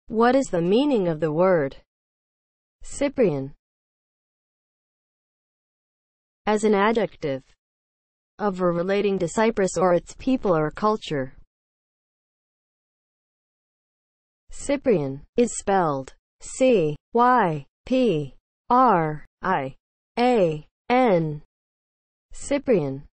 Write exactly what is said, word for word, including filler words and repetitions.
What is the meaning of the word Cyprian? As an adjective of or relating to Cyprus or its people or culture. Cyprian is spelled C Y P R I A N. Cyprian